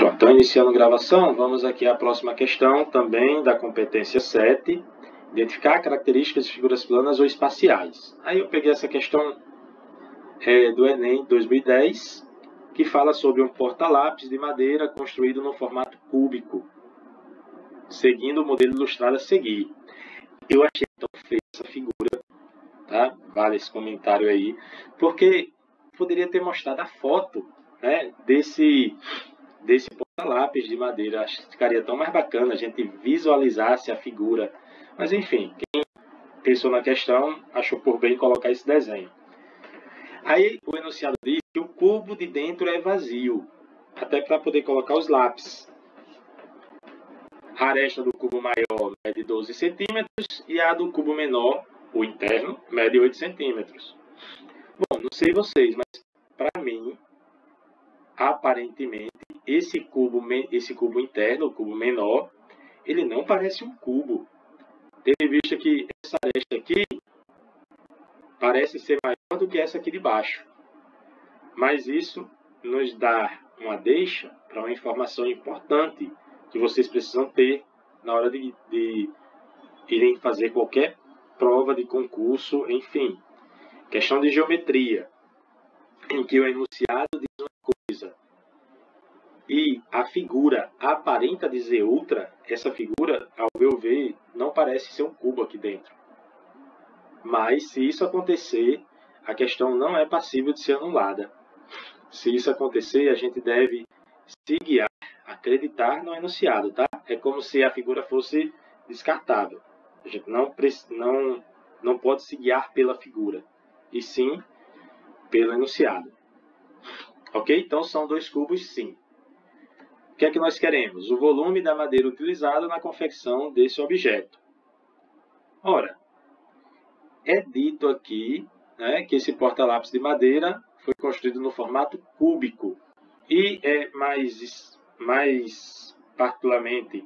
Pronto, então iniciando a gravação, vamos aqui à próxima questão, também da competência 7, identificar características de figuras planas ou espaciais. Aí eu peguei essa questão do Enem 2010, que fala sobre um porta-lápis de madeira construído no formato cúbico, seguindo o modelo ilustrado a seguir. Eu achei tão feia essa figura, tá? Vale esse comentário aí, porque poderia ter mostrado a foto, né, desse porta-lápis de madeira. Acho que ficaria tão mais bacana a gente visualizasse a figura. Mas enfim, quem pensou na questão achou por bem colocar esse desenho. Aí o enunciado diz que o cubo de dentro é vazio, até para poder colocar os lápis. A aresta do cubo maior mede 12 centímetros e a do cubo menor, o interno, mede 8 centímetros. Bom, não sei vocês, mas para mim, aparentemente, esse cubo interno, o cubo menor, ele não parece um cubo. Tendo em vista que essa aresta aqui parece ser maior do que essa aqui de baixo. Mas isso nos dá uma deixa para uma informação importante que vocês precisam ter na hora de irem fazer qualquer prova de concurso, enfim. Questão de geometria, em que o enunciado diz uma coisa e a figura aparenta dizer outra. Essa figura, ao meu ver, não parece ser um cubo aqui dentro. Mas, se isso acontecer, a questão não é passível de ser anulada. Se isso acontecer, a gente deve se guiar, acreditar no enunciado, tá? É como se a figura fosse descartável. A gente não pode se guiar pela figura, e sim pelo enunciado. Ok? Então, são dois cubos, sim. O que é que nós queremos? O volume da madeira utilizada na confecção desse objeto. Ora, é dito aqui, né, que esse porta-lápis de madeira foi construído no formato cúbico. E é mais particularmente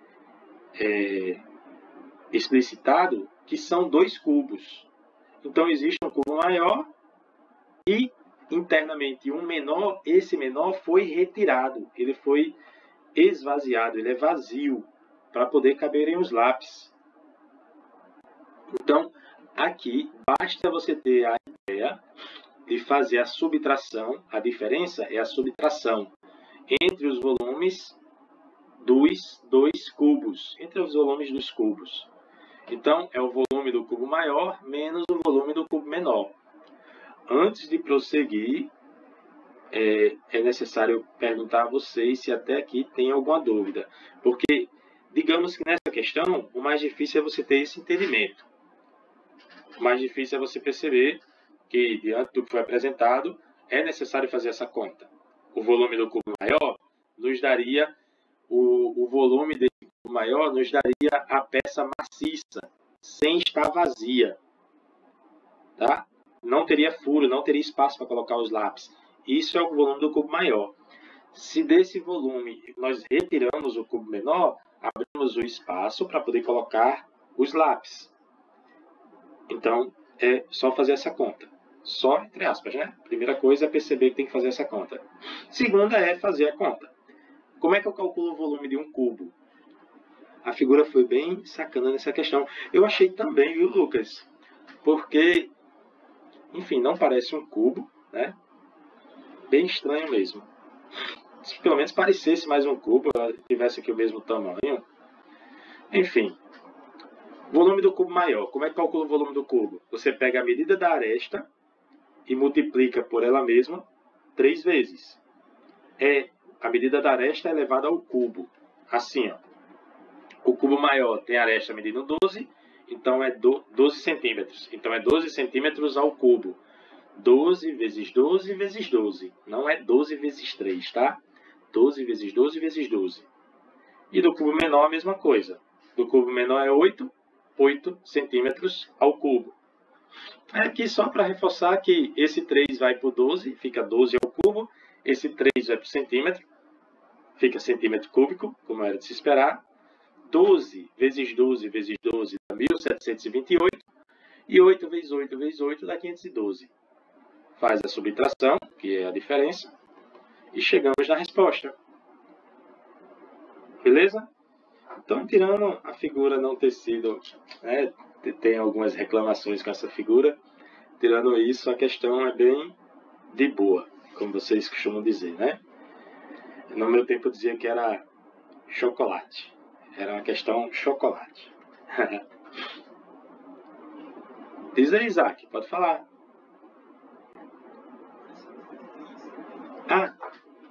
explicitado que são dois cubos. Então, existe um cubo maior e, internamente, um menor. Esse menor foi retirado, ele foi esvaziado, ele é vazio, para poder caberem os lápis. Então, aqui, basta você ter a ideia de fazer a subtração. A diferença é a subtração entre os volumes dos dois cubos, entre os volumes dos cubos. Então, é o volume do cubo maior menos o volume do cubo menor. Antes de prosseguir, é necessário perguntar a vocês se até aqui tem alguma dúvida. Porque, digamos que nessa questão, o mais difícil é você ter esse entendimento. O mais difícil é você perceber que, diante do que foi apresentado, é necessário fazer essa conta. O volume do cubo maior nos daria, o volume desse cubo maior nos daria a peça maciça, sem estar vazia. Tá? Não teria furo, não teria espaço para colocar os lápis. Isso é o volume do cubo maior. Se desse volume nós retiramos o cubo menor, abrimos o espaço para poder colocar os lápis. Então, é só fazer essa conta. Só entre aspas, né? Primeira coisa é perceber que tem que fazer essa conta. Segunda é fazer a conta. Como é que eu calculo o volume de um cubo? A figura foi bem sacana nessa questão. Eu achei também, viu, Lucas? Porque, enfim, não parece um cubo, né? Bem estranho mesmo. Se pelo menos parecesse mais um cubo, tivesse aqui o mesmo tamanho. Enfim. Volume do cubo maior. Como é que calcula o volume do cubo? Você pega a medida da aresta e multiplica por ela mesma 3 vezes. A medida da aresta é elevada ao cubo. Assim, ó. O cubo maior tem a aresta medindo 12, então é 12 centímetros. Então é 12 centímetros ao cubo. 12 vezes 12 vezes 12. Não é 12 vezes 3, tá? 12 vezes 12 vezes 12. E do cubo menor a mesma coisa. Do cubo menor é 8 centímetros ao cubo. Aqui só para reforçar que esse 3 vai para o 12, fica 12 ao cubo. Esse 3 vai para o centímetro, fica centímetro cúbico, como era de se esperar. 12 vezes 12 vezes 12 dá 1728. E 8 vezes 8 vezes 8 dá 512. Faz a subtração, que é a diferença, e chegamos na resposta. Beleza? Então, tirando a figura não ter sido, né, tem algumas reclamações com essa figura, tirando isso, a questão é bem de boa, como vocês costumam dizer, né? No meu tempo eu dizia que era chocolate. Era uma questão chocolate. Diz aí, Isaac, pode falar. Ah,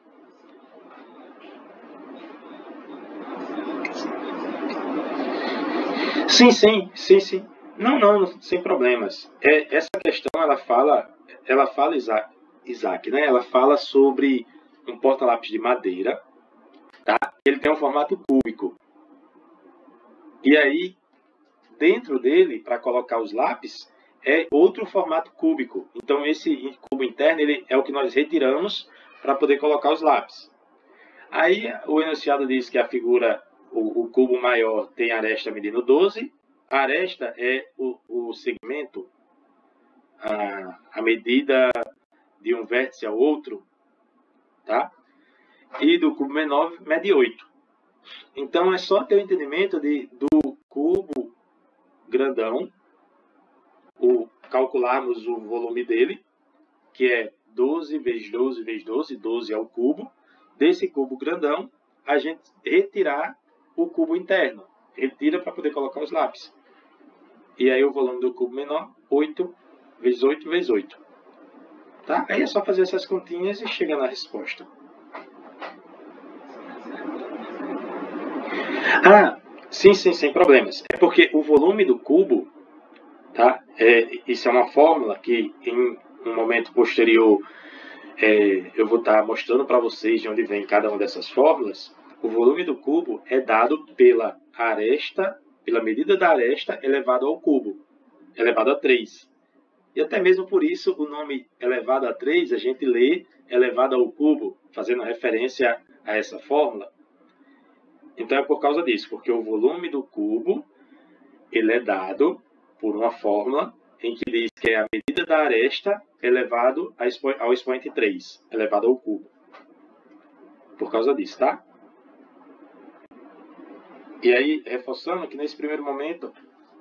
sim. Não, sem problemas. Essa questão, ela fala, Isaac, né? Ela fala sobre um porta-lápis de madeira, tá? Ele tem um formato cúbico. E aí, dentro dele, para colocar os lápis, é outro formato cúbico. Então, esse cubo interno, ele é o que nós retiramos para poder colocar os lápis. Aí, o enunciado diz que a figura, o cubo maior, tem aresta medindo 12. A aresta é o segmento, a medida de um vértice ao outro, tá? E do cubo menor mede 8. Então, é só ter o entendimento do cubo grandão, calcularmos o volume dele, que é 12 vezes 12 vezes 12, 12 é o cubo. Desse cubo grandão, a gente retirar o cubo interno. Retira para poder colocar os lápis. E aí o volume do cubo menor, 8 vezes 8 vezes 8. Tá? Aí é só fazer essas continhas e chega na resposta. Ah, sim, sem problemas. É porque o volume do cubo, tá? Isso é uma fórmula que em um momento posterior eu vou estar mostrando para vocês de onde vem cada uma dessas fórmulas. O volume do cubo é dado pela medida da aresta elevado ao cubo, elevado a 3. E até mesmo por isso o nome elevado a 3 a gente lê elevado ao cubo, fazendo referência a essa fórmula. Então é por causa disso, porque o volume do cubo ele é dado por uma fórmula em que diz que é a medida da aresta elevado ao expoente 3, elevado ao cubo. Por causa disso, tá? E aí, reforçando que nesse primeiro momento,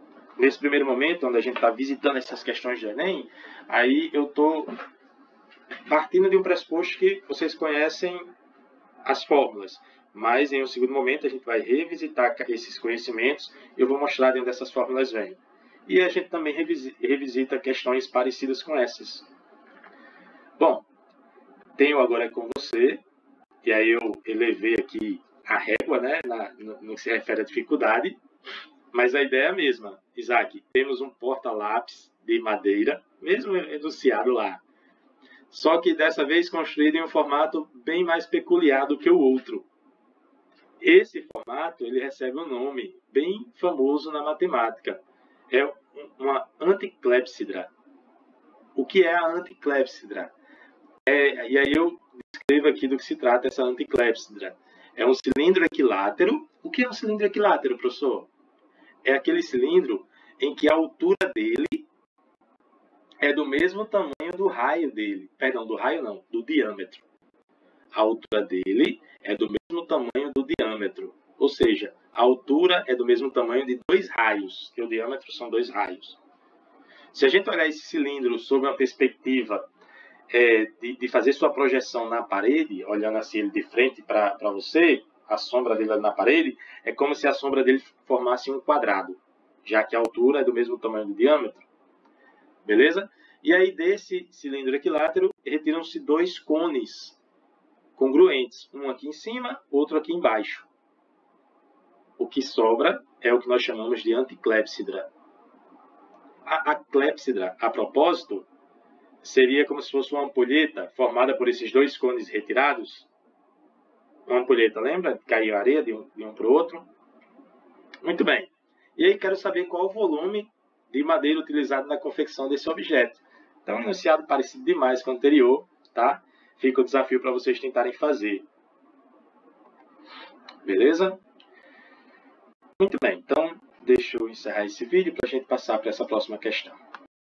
onde a gente está visitando essas questões de Enem, aí eu estou partindo de um pressuposto que vocês conhecem as fórmulas. Mas em um segundo momento a gente vai revisitar esses conhecimentos e eu vou mostrar de onde essas fórmulas vêm. E a gente também revisita questões parecidas com essas. Bom, tenho agora com você, e aí eu elevei aqui a régua, né, no que se refere à dificuldade, mas a ideia é a mesma. Isaac, temos um porta-lápis de madeira, mesmo enunciado lá, só que dessa vez construído em um formato bem mais peculiar do que o outro. Esse formato ele recebe um nome bem famoso na matemática. É uma anticlepsidra. O que é a anticlepsidra? E aí eu descrevo aqui do que se trata essa anticlepsidra. É um cilindro equilátero. O que é um cilindro equilátero, professor? É aquele cilindro em que a altura dele é do mesmo tamanho do raio dele. Perdão, do raio não, do diâmetro. A altura dele é do mesmo tamanho do diâmetro. Ou seja, a altura é do mesmo tamanho de 2 raios, que o diâmetro são 2 raios. Se a gente olhar esse cilindro sob uma perspectiva de fazer sua projeção na parede, olhando assim ele de frente para você, a sombra dele na parede, é como se a sombra dele formasse um quadrado, já que a altura é do mesmo tamanho do diâmetro. Beleza? E aí desse cilindro equilátero retiram-se 2 cones congruentes, um aqui em cima, outro aqui embaixo. O que sobra é o que nós chamamos de anticlepsidra. A clepsidra, a propósito, seria como se fosse uma ampulheta formada por esses 2 cones retirados. Uma ampulheta, lembra? Caiu areia de um para o outro. Muito bem. E aí quero saber qual o volume de madeira utilizado na confecção desse objeto. Então, um enunciado parecido demais com o anterior, tá? Fica o desafio para vocês tentarem fazer. Beleza? Muito bem, então deixa eu encerrar esse vídeo para a gente passar para essa próxima questão.